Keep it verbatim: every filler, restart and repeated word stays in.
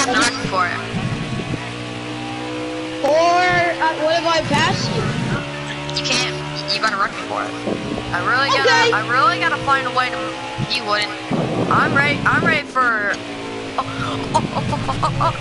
have to run for it. Or uh, what if I pass you? You can't. You gotta run for it. I really gotta. Okay. I really gotta find a way to. You wouldn't. I'm ready. I'm ready for. Oh, oh, oh, oh, oh, oh,